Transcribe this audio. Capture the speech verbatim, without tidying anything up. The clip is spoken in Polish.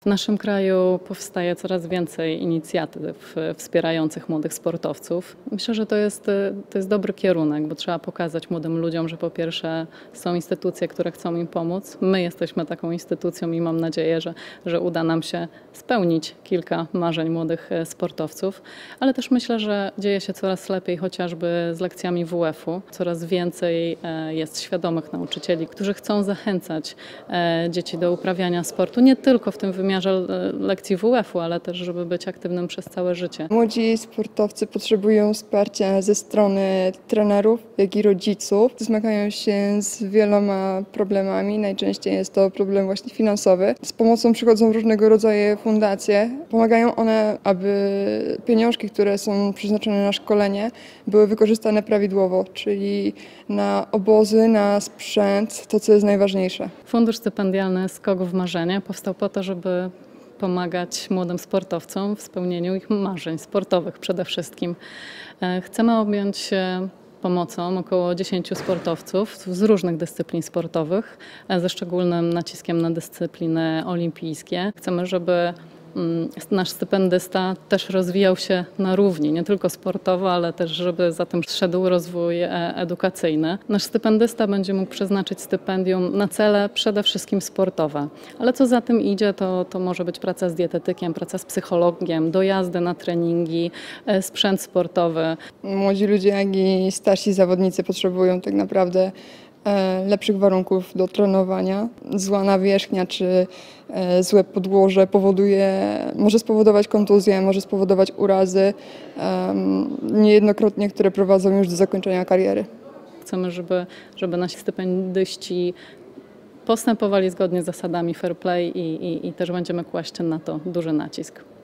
W naszym kraju powstaje coraz więcej inicjatyw wspierających młodych sportowców. Myślę, że to jest, to jest dobry kierunek, bo trzeba pokazać młodym ludziom, że po pierwsze są instytucje, które chcą im pomóc. My jesteśmy taką instytucją i mam nadzieję, że, że uda nam się spełnić kilka marzeń młodych sportowców, ale też myślę, że dzieje się coraz lepiej chociażby z lekcjami W F u. Coraz więcej jest świadomych nauczycieli, którzy chcą zachęcać dzieci do uprawiania sportu, nie tylko w tym wymiarze lekcji W F u, ale też, żeby być aktywnym przez całe życie. Młodzi sportowcy potrzebują wsparcia ze strony trenerów, jak i rodziców. Zmagają się z wieloma problemami, najczęściej jest to problem właśnie finansowy. Z pomocą przychodzą różnego rodzaju fundacje. Pomagają one, aby pieniążki, które są przeznaczone na szkolenie, były wykorzystane prawidłowo, czyli na obozy, na sprzęt, to co jest najważniejsze. Fundusz stypendialny Skok w Marzenie powstał po to, żeby pomagać młodym sportowcom w spełnieniu ich marzeń sportowych przede wszystkim. Chcemy objąć pomocą około dziesięciu sportowców z różnych dyscyplin sportowych, ze szczególnym naciskiem na dyscypliny olimpijskie. Chcemy, żeby nasz stypendysta też rozwijał się na równi, nie tylko sportowo, ale też, żeby za tym szedł rozwój edukacyjny. Nasz stypendysta będzie mógł przeznaczyć stypendium na cele przede wszystkim sportowe, ale co za tym idzie, to, to może być praca z dietetykiem, praca z psychologiem, dojazdy na treningi, sprzęt sportowy. Młodzi ludzie, jak i starsi zawodnicy potrzebują tak naprawdę lepszych warunków do trenowania. Zła nawierzchnia czy złe podłoże powoduje, może spowodować kontuzje, może spowodować urazy, niejednokrotnie, które prowadzą już do zakończenia kariery. Chcemy, żeby, żeby nasi stypendyści postępowali zgodnie z zasadami fair play i, i, i też będziemy kłaść na to duży nacisk.